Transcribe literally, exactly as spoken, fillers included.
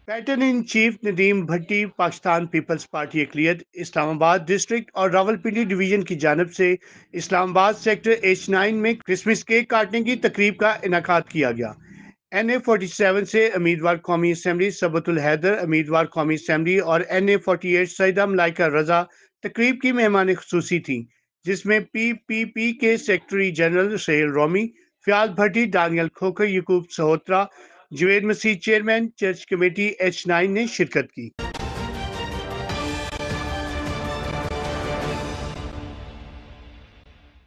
Pattern in chief Nadeem Bhatti Pakistan peoples party अकलियत Islamabad district और Rawalpindi division की जानब से इस्लामाबाद सेक्टर एच नाइन में क्रिसमस केक काटने की तकरीब का इनकाद किया गया। एन ए फोर्टी सेवन से उम्मीदवार कौमी असम्बली सबतुल हैदर उम्मीदवार कौमी असम्बली और N A forty eight Saeeda Malaika Raza तकरीब की मेहमान खसूसी थी, जिसमें पी पी पी के secretary general Sahel Romi, Fayyaz Bhatti, Daniyal Khokhar, Yaqoob Sahotra, Juwed Masih chairman, church committee H nine ने शिरकत की।